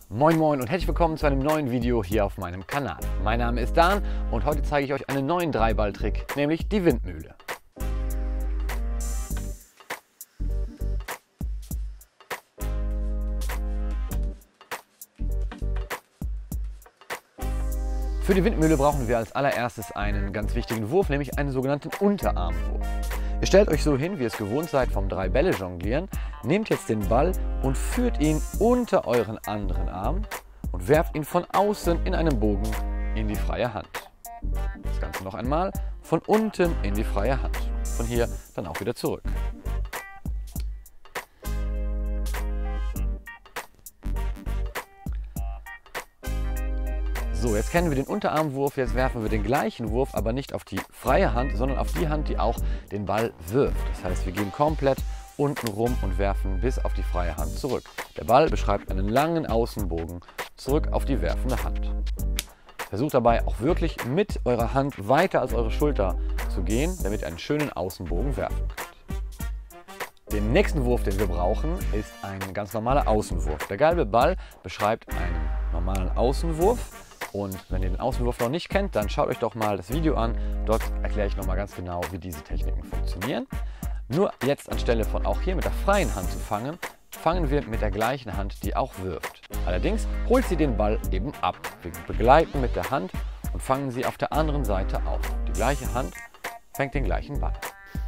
Moin Moin und herzlich willkommen zu einem neuen Video hier auf meinem Kanal. Mein Name ist Dan und heute zeige ich euch einen neuen Dreiball-Trick, nämlich die Windmühle. Für die Windmühle brauchen wir als allererstes einen ganz wichtigen Wurf, nämlich einen sogenannten Unterarmwurf. Ihr stellt euch so hin, wie ihr es gewohnt seid vom Drei-Bälle-Jonglieren, nehmt jetzt den Ball und führt ihn unter euren anderen Arm und werft ihn von außen in einem Bogen in die freie Hand. Das Ganze noch einmal, von unten in die freie Hand, von hier dann auch wieder zurück. So, jetzt kennen wir den Unterarmwurf, jetzt werfen wir den gleichen Wurf, aber nicht auf die freie Hand, sondern auf die Hand, die auch den Ball wirft. Das heißt, wir gehen komplett unten rum und werfen bis auf die freie Hand zurück. Der Ball beschreibt einen langen Außenbogen zurück auf die werfende Hand. Versucht dabei auch wirklich mit eurer Hand weiter als eure Schulter zu gehen, damit ihr einen schönen Außenbogen werfen könnt. Den nächsten Wurf, den wir brauchen, ist ein ganz normaler Außenwurf. Der gelbe Ball beschreibt einen normalen Außenwurf. Und wenn ihr den Außenwurf noch nicht kennt, dann schaut euch doch mal das Video an. Dort erkläre ich nochmal ganz genau, wie diese Techniken funktionieren. Nur jetzt anstelle von auch hier mit der freien Hand zu fangen, fangen wir mit der gleichen Hand, die auch wirft. Allerdings holt sie den Ball eben ab. Wir begleiten mit der Hand und fangen sie auf der anderen Seite auf. Die gleiche Hand fängt den gleichen Ball.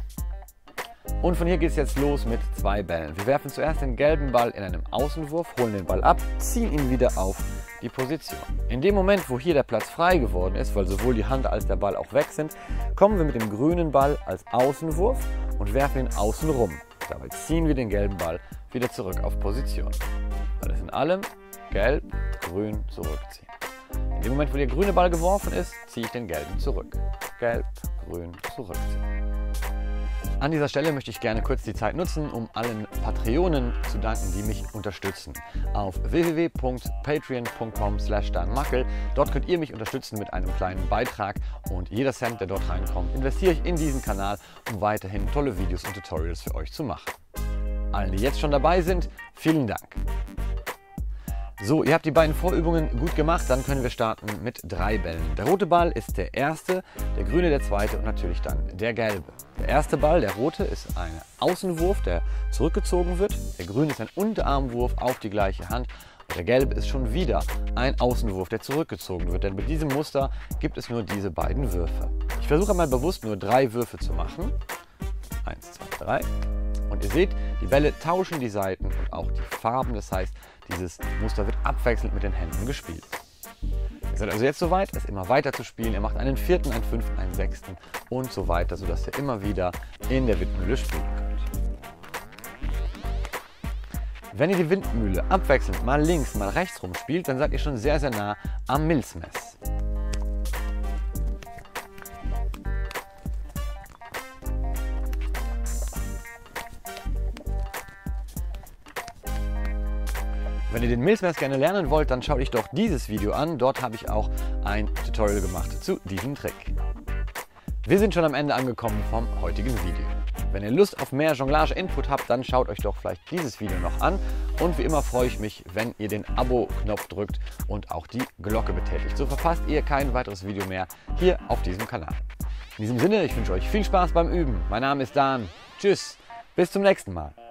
Und von hier geht es jetzt los mit zwei Bällen. Wir werfen zuerst den gelben Ball in einem Außenwurf, holen den Ball ab, ziehen ihn wieder auf die Position. In dem Moment, wo hier der Platz frei geworden ist, weil sowohl die Hand als der Ball auch weg sind, kommen wir mit dem grünen Ball als Außenwurf und werfen ihn außen rum. Dabei ziehen wir den gelben Ball wieder zurück auf Position. Alles in allem gelb, grün, zurückziehen. In dem Moment, wo der grüne Ball geworfen ist, ziehe ich den gelben zurück. Gelb, grün, zurückziehen. An dieser Stelle möchte ich gerne kurz die Zeit nutzen, um allen Patreonen zu danken, die mich unterstützen. Auf www.patreon.com/danmackel. Dort könnt ihr mich unterstützen mit einem kleinen Beitrag und jeder Cent, der dort reinkommt, investiere ich in diesen Kanal, um weiterhin tolle Videos und Tutorials für euch zu machen. Allen, die jetzt schon dabei sind, vielen Dank. So, ihr habt die beiden Vorübungen gut gemacht, dann können wir starten mit drei Bällen. Der rote Ball ist der erste, der grüne der zweite und natürlich dann der gelbe. Der erste Ball, der rote, ist ein Außenwurf, der zurückgezogen wird. Der grüne ist ein Unterarmwurf auf die gleiche Hand. Und der gelbe ist schon wieder ein Außenwurf, der zurückgezogen wird. Denn mit diesem Muster gibt es nur diese beiden Würfe. Ich versuche mal bewusst nur drei Würfe zu machen. 1, 2, 3. Und ihr seht, die Bälle tauschen die Seiten und auch die Farben. Das heißt, dieses Muster wird abwechselnd mit den Händen gespielt. Ihr seid also jetzt soweit, es immer weiter zu spielen. Ihr macht einen vierten, einen fünften, einen sechsten und so weiter, sodass ihr immer wieder in der Windmühle spielen könnt. Wenn ihr die Windmühle abwechselnd mal links, mal rechts rum spielt, dann seid ihr schon sehr, sehr nah am Milzmess. Wenn ihr den Milzmess gerne lernen wollt, dann schaut euch doch dieses Video an. Dort habe ich auch ein Tutorial gemacht zu diesem Trick. Wir sind schon am Ende angekommen vom heutigen Video. Wenn ihr Lust auf mehr Jonglage-Input habt, dann schaut euch doch vielleicht dieses Video noch an. Und wie immer freue ich mich, wenn ihr den Abo-Knopf drückt und auch die Glocke betätigt. So verpasst ihr kein weiteres Video mehr hier auf diesem Kanal. In diesem Sinne, ich wünsche euch viel Spaß beim Üben. Mein Name ist Dan. Tschüss, bis zum nächsten Mal.